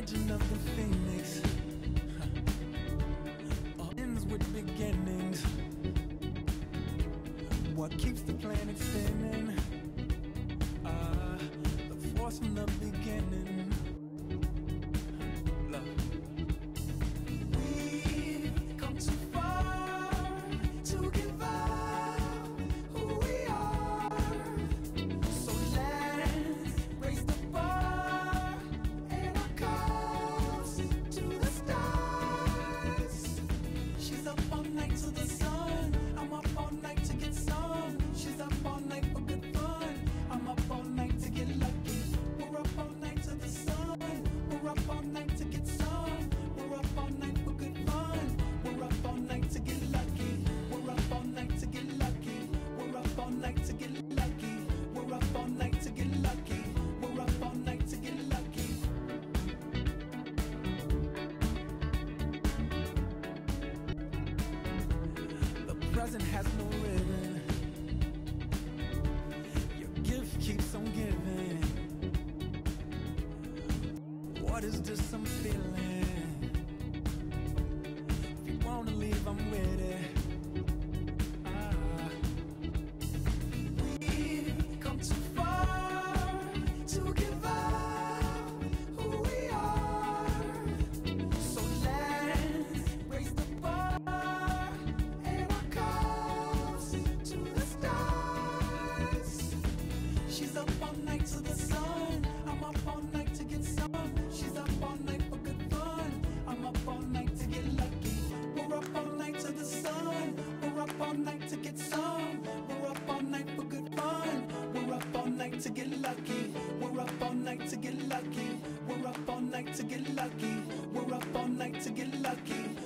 legend of the phoenix. All ends with beginnings. What keeps the planet spinning? The force from the beginning. Love. We've come too far to give up who we are. So let's raise the bar and our cups to the stars. She's up all night to the sun. I'm up all night to get some. She's up all night for good fun. I'm up all night to get lucky. We're up all night to the sun. We're up all night to get some. We're up all night for good fun. We're up all night to get lucky. We're up all night to get lucky. We're up all night to get lucky. We're up all night to get lucky. We're up all night to get lucky. The present has no ribbon. Your gift keeps on giving. What is this I'm feeling? If you wanna leave, I'm with it. We've come too far to give up who we are. So let's raise the bar and our cups to the stars. She's up all night to the sun. I'm up all night to get some. She's up all night for good fun. I'm up all night to get lucky. We're up all night to the sun. We're up all night to get some. We're up all night for good fun. We're up all night to get lucky. We're up all night to get lucky. We're up all night to get lucky. We're up all night to get lucky.